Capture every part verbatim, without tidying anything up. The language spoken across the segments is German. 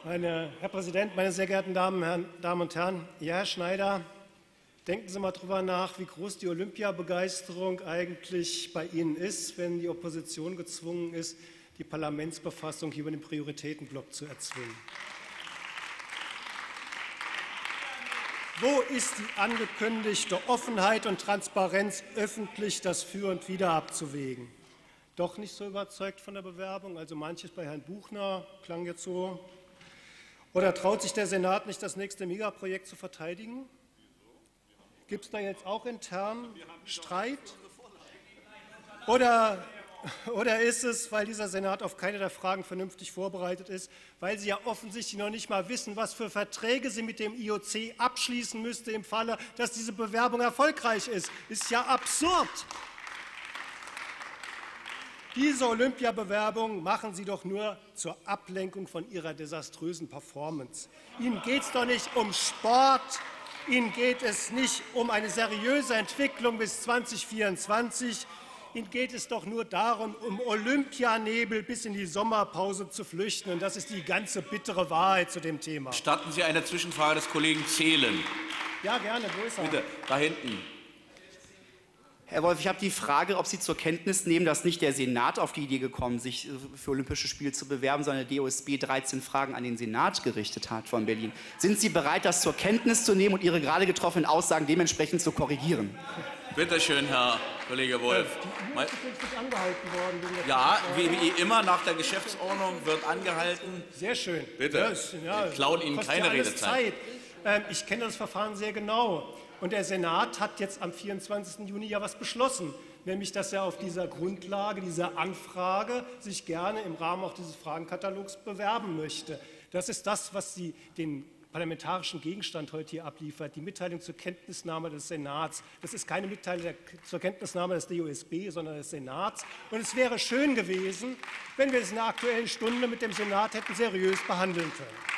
Meine, Herr Präsident, meine sehr geehrten Damen, Herren, Damen und Herren! Ja, Herr Schneider, denken Sie mal darüber nach, wie groß die Olympiabegeisterung eigentlich bei Ihnen ist, wenn die Opposition gezwungen ist, die Parlamentsbefassung hier über den Prioritätenblock zu erzwingen. Wo ist die angekündigte Offenheit und Transparenz, öffentlich das Für und Wider abzuwägen? Doch nicht so überzeugt von der Bewerbung, also manches bei Herrn Buchner klang jetzt so. Oder traut sich der Senat nicht, das nächste Megaprojekt zu verteidigen? Gibt es da jetzt auch intern Streit? Oder, oder ist es, weil dieser Senat auf keine der Fragen vernünftig vorbereitet ist, weil Sie ja offensichtlich noch nicht mal wissen, was für Verträge Sie mit dem I O C abschließen müsste im Falle, dass diese Bewerbung erfolgreich ist? Ist ja absurd. Diese Olympiabewerbung machen Sie doch nur zur Ablenkung von Ihrer desaströsen Performance. Ihnen geht es doch nicht um Sport, Ihnen geht es nicht um eine seriöse Entwicklung bis zweitausendvierundzwanzig. Ihnen geht es doch nur darum, um Olympianebel bis in die Sommerpause zu flüchten. Und das ist die ganze bittere Wahrheit zu dem Thema. Gestatten Sie eine Zwischenfrage des Kollegen Zehlen? Ja, gerne. Wo ist er? Bitte, da hinten. Herr Wolf, ich habe die Frage, ob Sie zur Kenntnis nehmen, dass nicht der Senat auf die Idee gekommen ist, sich für Olympische Spiele zu bewerben, sondern der D O S B dreizehn Fragen an den Senat gerichtet hat von Berlin. Sind Sie bereit, das zur Kenntnis zu nehmen und Ihre gerade getroffenen Aussagen dementsprechend zu korrigieren? Bitte schön, Herr Kollege Wolf. Mal angehalten worden, ja, wie, wie immer nach der Geschäftsordnung wird angehalten. Sehr schön. Bitte, ja, ist, ja, wir klauen Ihnen keine ja Redezeit. Ähm, ich kenne das Verfahren sehr genau. Und der Senat hat jetzt am vierundzwanzigsten Juni ja was beschlossen, nämlich dass er auf dieser Grundlage, dieser Anfrage sich gerne im Rahmen auch dieses Fragenkatalogs bewerben möchte. Das ist das, was Sie den parlamentarischen Gegenstand heute hier abliefert, die Mitteilung zur Kenntnisnahme des Senats. Das ist keine Mitteilung zur Kenntnisnahme des D O S B, sondern des Senats. Und es wäre schön gewesen, wenn wir es in der Aktuellen Stunde mit dem Senat hätten seriös behandeln können.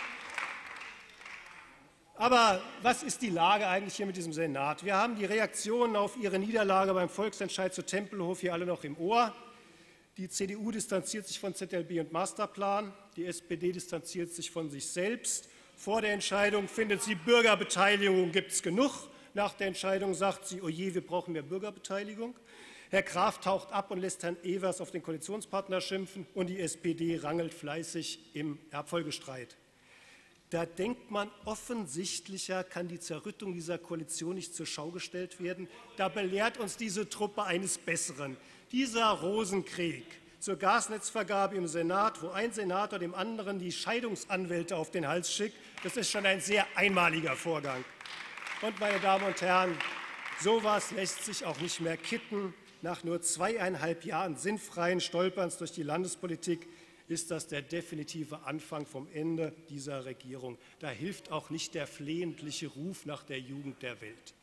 Aber was ist die Lage eigentlich hier mit diesem Senat? Wir haben die Reaktionen auf Ihre Niederlage beim Volksentscheid zu Tempelhof hier alle noch im Ohr. Die C D U distanziert sich von Z L B und Masterplan. Die S P D distanziert sich von sich selbst. Vor der Entscheidung findet sie, Bürgerbeteiligung gibt es genug. Nach der Entscheidung sagt sie, oje, wir brauchen mehr Bürgerbeteiligung. Herr Graf taucht ab und lässt Herrn Evers auf den Koalitionspartner schimpfen. Und die S P D rangelt fleißig im Erbfolgestreit. Da denkt man, offensichtlicher kann die Zerrüttung dieser Koalition nicht zur Schau gestellt werden. Da belehrt uns diese Truppe eines Besseren. Dieser Rosenkrieg zur Gasnetzvergabe im Senat, wo ein Senator dem anderen die Scheidungsanwälte auf den Hals schickt, das ist schon ein sehr einmaliger Vorgang. Und, meine Damen und Herren, sowas lässt sich auch nicht mehr kitten. Nach nur zweieinhalb Jahren sinnfreien Stolperns durch die Landespolitik ist das der definitive Anfang vom Ende dieser Regierung. Da hilft auch nicht der flehentliche Ruf nach der Jugend der Welt.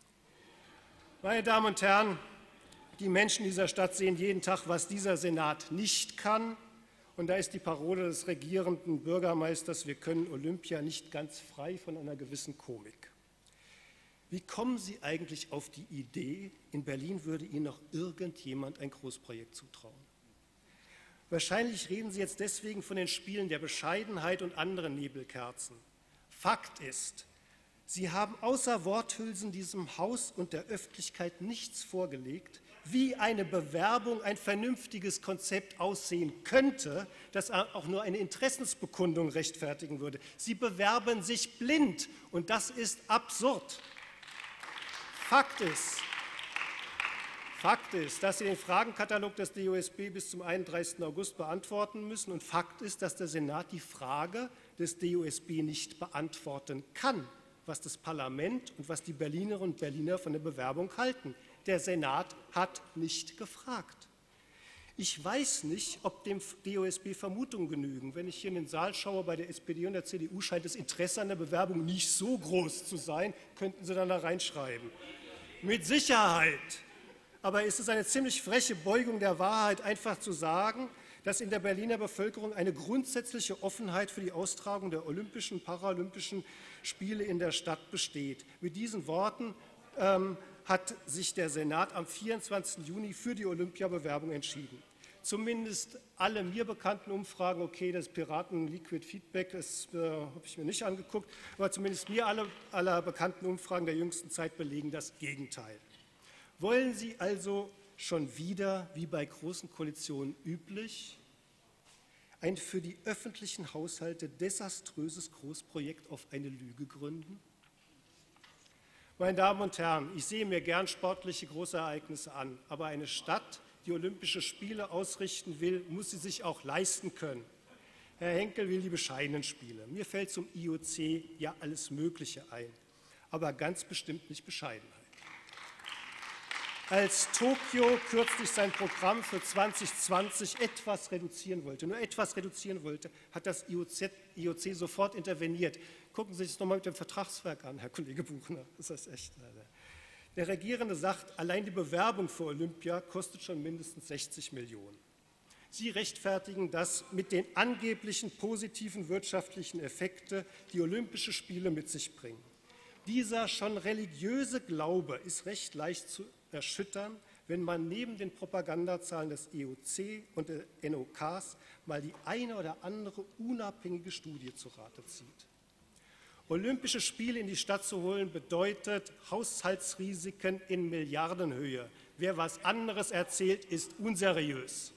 Meine Damen und Herren, die Menschen dieser Stadt sehen jeden Tag, was dieser Senat nicht kann. Und da ist die Parole des regierenden Bürgermeisters, wir können Olympia nicht ganz frei von einer gewissen Komik. Wie kommen Sie eigentlich auf die Idee, in Berlin würde Ihnen noch irgendjemand ein Großprojekt zutrauen? Wahrscheinlich reden Sie jetzt deswegen von den Spielen der Bescheidenheit und anderen Nebelkerzen. Fakt ist, Sie haben außer Worthülsen diesem Haus und der Öffentlichkeit nichts vorgelegt, wie eine Bewerbung, ein vernünftiges Konzept aussehen könnte, das auch nur eine Interessensbekundung rechtfertigen würde. Sie bewerben sich blind, und das ist absurd. Fakt ist, Fakt ist, dass Sie den Fragenkatalog des D O S B bis zum einunddreißigsten August beantworten müssen. Und Fakt ist, dass der Senat die Frage des D O S B nicht beantworten kann, was das Parlament und was die Berlinerinnen und Berliner von der Bewerbung halten. Der Senat hat nicht gefragt. Ich weiß nicht, ob dem D O S B Vermutungen genügen. Wenn ich hier in den Saal schaue, bei der S P D und der C D U scheint das Interesse an der Bewerbung nicht so groß zu sein, könnten Sie dann da reinschreiben. Mit Sicherheit. Aber ist es eine ziemlich freche Beugung der Wahrheit, einfach zu sagen, dass in der Berliner Bevölkerung eine grundsätzliche Offenheit für die Austragung der Olympischen, Paralympischen Spiele in der Stadt besteht. Mit diesen Worten ähm, hat sich der Senat am vierundzwanzigsten Juni für die Olympiabewerbung entschieden. zumindest alle mir bekannten Umfragen, okay, das Piraten-Liquid-Feedback, das äh, habe ich mir nicht angeguckt, aber zumindest mir alle aller bekannten Umfragen der jüngsten Zeit belegen das Gegenteil. Wollen Sie also schon wieder, wie bei großen Koalitionen üblich, ein für die öffentlichen Haushalte desaströses Großprojekt auf eine Lüge gründen? Meine Damen und Herren, ich sehe mir gern sportliche Großereignisse an, aber eine Stadt, die Olympische Spiele ausrichten will, muss sie sich auch leisten können. Herr Henkel will die bescheidenen Spiele. Mir fällt zum I O C ja alles Mögliche ein, aber ganz bestimmt nicht Bescheidenheit. Als Tokio kürzlich sein Programm für zwanzig zwanzig etwas reduzieren wollte, nur etwas reduzieren wollte, hat das I O C, I O C sofort interveniert. Gucken Sie sich das nochmal mit dem Vertragswerk an, Herr Kollege Buchner. Das ist echt. Der Regierende sagt, allein die Bewerbung für Olympia kostet schon mindestens sechzig Millionen. Sie rechtfertigen das mit den angeblichen positiven wirtschaftlichen Effekten, die Olympische Spiele mit sich bringen. Dieser schon religiöse Glaube ist recht leicht zu erschüttern, wenn man neben den Propagandazahlen des I O C und der N O Ks mal die eine oder andere unabhängige Studie zu Rate zieht. Olympische Spiele in die Stadt zu holen, bedeutet Haushaltsrisiken in Milliardenhöhe. Wer was anderes erzählt, ist unseriös.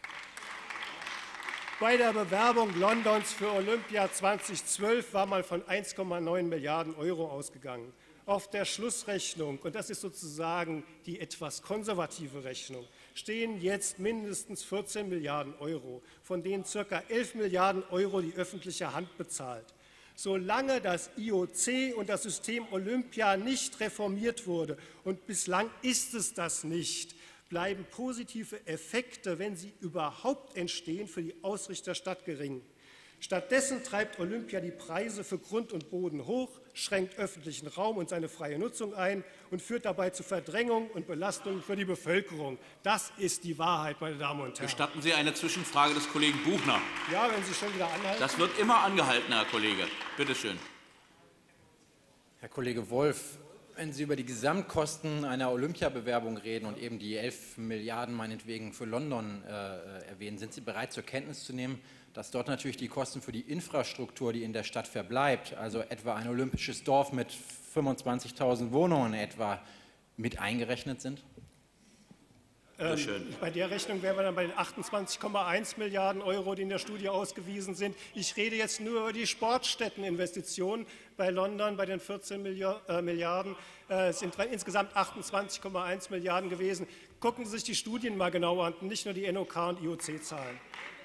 Bei der Bewerbung Londons für Olympia zweitausendzwölf war mal von eins Komma neun Milliarden Euro ausgegangen. Auf der Schlussrechnung, und das ist sozusagen die etwas konservative Rechnung, stehen jetzt mindestens vierzehn Milliarden Euro, von denen ca. elf Milliarden Euro die öffentliche Hand bezahlt. Solange das I O C und das System Olympia nicht reformiert wurde, und bislang ist es das nicht, bleiben positive Effekte, wenn sie überhaupt entstehen, für die Ausrichterstadt gering. Stattdessen treibt Olympia die Preise für Grund und Boden hoch, schränkt öffentlichen Raum und seine freie Nutzung ein und führt dabei zu Verdrängung und Belastung für die Bevölkerung. Das ist die Wahrheit, meine Damen und Herren. Gestatten Sie eine Zwischenfrage des Kollegen Buchner? Ja, wenn Sie schon wieder anhalten. Das wird immer angehalten, Herr Kollege. Bitte schön. Herr Kollege Wolf, wenn Sie über die Gesamtkosten einer Olympiabewerbung reden und eben die elf Milliarden meinetwegen für London äh, erwähnen, sind Sie bereit, zur Kenntnis zu nehmen, dass dort natürlich die Kosten für die Infrastruktur, die in der Stadt verbleibt, also etwa ein olympisches Dorf mit fünfundzwanzigtausend Wohnungen etwa, mit eingerechnet sind? Ähm, bei der Rechnung wären wir dann bei den achtundzwanzig Komma eins Milliarden Euro, die in der Studie ausgewiesen sind. Ich rede jetzt nur über die Sportstätteninvestitionen. Bei London, bei den vierzehn Milliarden, äh, sind insgesamt achtundzwanzig Komma eins Milliarden gewesen. Gucken Sie sich die Studien mal genauer an, nicht nur die N O K- und I O C-Zahlen.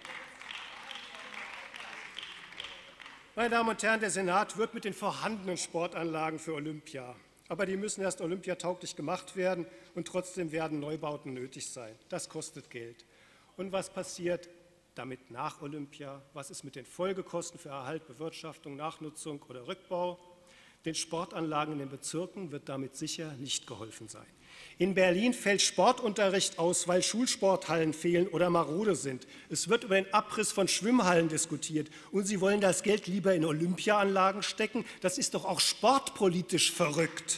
Meine Damen und Herren, der Senat wird mit den vorhandenen Sportanlagen für Olympia. Aber die müssen erst olympiatauglich gemacht werden, und trotzdem werden Neubauten nötig sein. Das kostet Geld. Und was passiert damit nach Olympia? Was ist mit den Folgekosten für Erhalt, Bewirtschaftung, Nachnutzung oder Rückbau? Den Sportanlagen in den Bezirken wird damit sicher nicht geholfen sein. In Berlin fällt Sportunterricht aus, weil Schulsporthallen fehlen oder marode sind. Es wird über den Abriss von Schwimmhallen diskutiert. Und Sie wollen das Geld lieber in Olympiaanlagen stecken? Das ist doch auch sportpolitisch verrückt.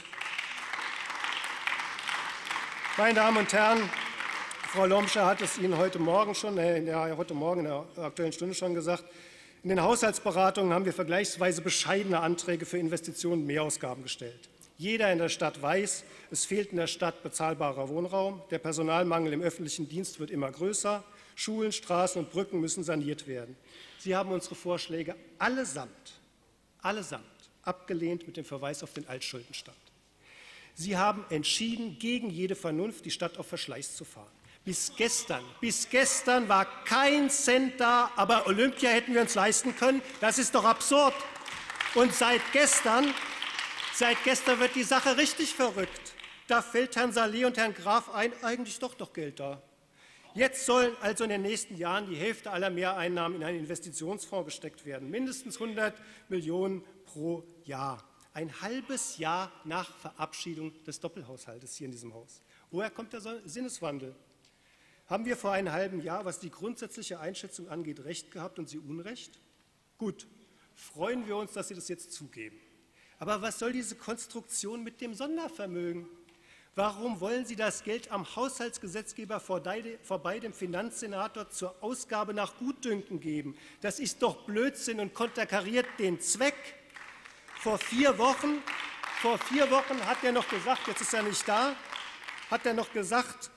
Meine Damen und Herren, Frau Lomscher hat es Ihnen heute Morgen schon, äh, ja, heute Morgen in der Aktuellen Stunde schon gesagt. In den Haushaltsberatungen haben wir vergleichsweise bescheidene Anträge für Investitionen und Mehrausgaben gestellt. Jeder in der Stadt weiß, es fehlt in der Stadt bezahlbarer Wohnraum, der Personalmangel im öffentlichen Dienst wird immer größer, Schulen, Straßen und Brücken müssen saniert werden. Sie haben unsere Vorschläge allesamt, allesamt abgelehnt mit dem Verweis auf den Altschuldenstand. Sie haben entschieden, gegen jede Vernunft die Stadt auf Verschleiß zu fahren. Bis gestern, bis gestern war kein Cent da, aber Olympia hätten wir uns leisten können. Das ist doch absurd. Und seit gestern, seit gestern wird die Sache richtig verrückt. Da fällt Herrn Saleh und Herrn Graf ein, eigentlich ist doch doch Geld da. Jetzt sollen also in den nächsten Jahren die Hälfte aller Mehreinnahmen in einen Investitionsfonds gesteckt werden. Mindestens hundert Millionen pro Jahr. Ein halbes Jahr nach Verabschiedung des Doppelhaushaltes hier in diesem Haus. Woher kommt der Sinneswandel? Haben wir vor einem halben Jahr, was die grundsätzliche Einschätzung angeht, Recht gehabt und Sie Unrecht? Gut, freuen wir uns, dass Sie das jetzt zugeben. Aber was soll diese Konstruktion mit dem Sondervermögen? Warum wollen Sie das Geld am Haushaltsgesetzgeber vorbei dem Finanzsenator zur Ausgabe nach Gutdünken geben? Das ist doch Blödsinn und konterkariert den Zweck. Vor vier Wochen, vor vier Wochen hat er noch gesagt, jetzt ist er nicht da, hat er noch gesagt,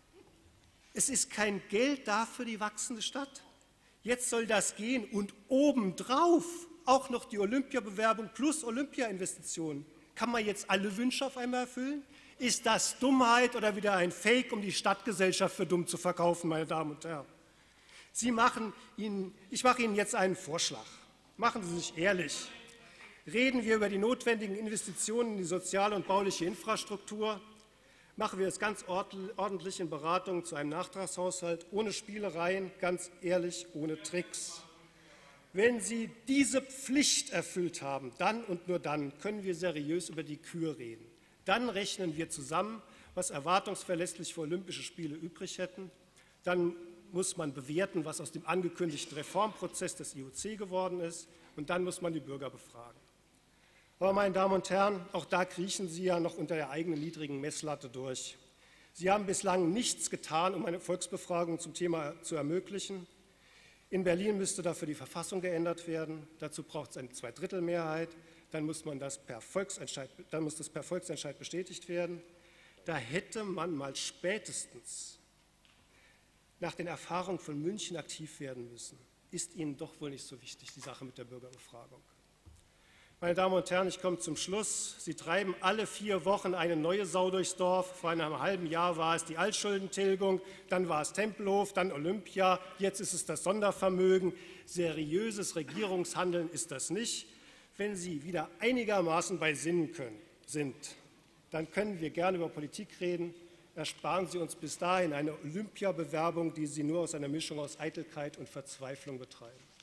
es ist kein Geld da für die wachsende Stadt. Jetzt soll das gehen und obendrauf auch noch die Olympiabewerbung plus Olympiainvestitionen. Kann man jetzt alle Wünsche auf einmal erfüllen? Ist das Dummheit oder wieder ein Fake, um die Stadtgesellschaft für dumm zu verkaufen, meine Damen und Herren? Sie machen Ihnen, ich mache Ihnen jetzt einen Vorschlag. Machen Sie sich ehrlich. Reden wir über die notwendigen Investitionen in die soziale und bauliche Infrastruktur. Machen wir es ganz ordentlich in Beratungen zu einem Nachtragshaushalt, ohne Spielereien, ganz ehrlich, ohne Tricks. Wenn Sie diese Pflicht erfüllt haben, dann und nur dann können wir seriös über die Kür reden. Dann rechnen wir zusammen, was erwartungsverlässlich für Olympische Spiele übrig hätten. Dann muss man bewerten, was aus dem angekündigten Reformprozess des I O C geworden ist. Und dann muss man die Bürger befragen. Aber, meine Damen und Herren, auch da kriechen Sie ja noch unter der eigenen niedrigen Messlatte durch. Sie haben bislang nichts getan, um eine Volksbefragung zum Thema zu ermöglichen. In Berlin müsste dafür die Verfassung geändert werden. Dazu braucht es eine Zweidrittelmehrheit. Dann muss, man das per Volksentscheid, dann muss das per Volksentscheid bestätigt werden. Da hätte man mal spätestens nach den Erfahrungen von München aktiv werden müssen. Ist Ihnen doch wohl nicht so wichtig, die Sache mit der Bürgerbefragung. Meine Damen und Herren, ich komme zum Schluss. Sie treiben alle vier Wochen eine neue Sau durchs Dorf. Vor einem halben Jahr war es die Altschuldentilgung, dann war es Tempelhof, dann Olympia, jetzt ist es das Sondervermögen. Seriöses Regierungshandeln ist das nicht. Wenn Sie wieder einigermaßen bei Sinnen können, sind, dann können wir gerne über Politik reden. Ersparen Sie uns bis dahin eine Olympiabewerbung, die Sie nur aus einer Mischung aus Eitelkeit und Verzweiflung betreiben.